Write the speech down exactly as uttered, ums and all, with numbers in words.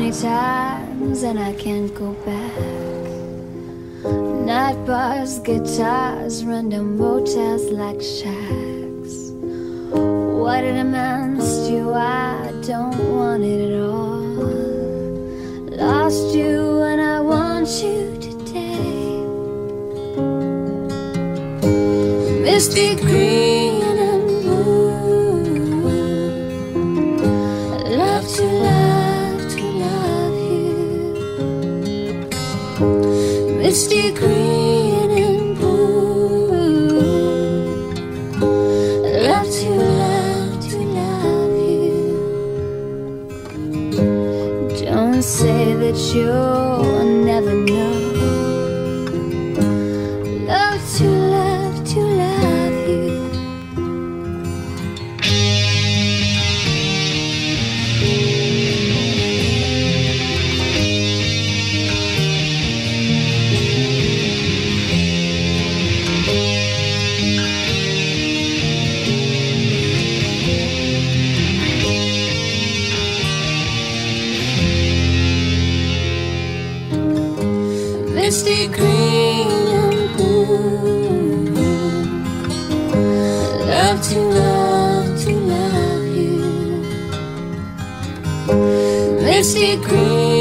many times and I can't go back. Night bars, guitars, random motels like shacks. What did a man steal? I don't want it at all. Lost you and I want you today. Misty green and blue. Love to love to love you. Misty green and blue. Love to love to love you. Don't say that you'll never know. Love to love to love you. Misty green and blue. Love to love to love you. Misty green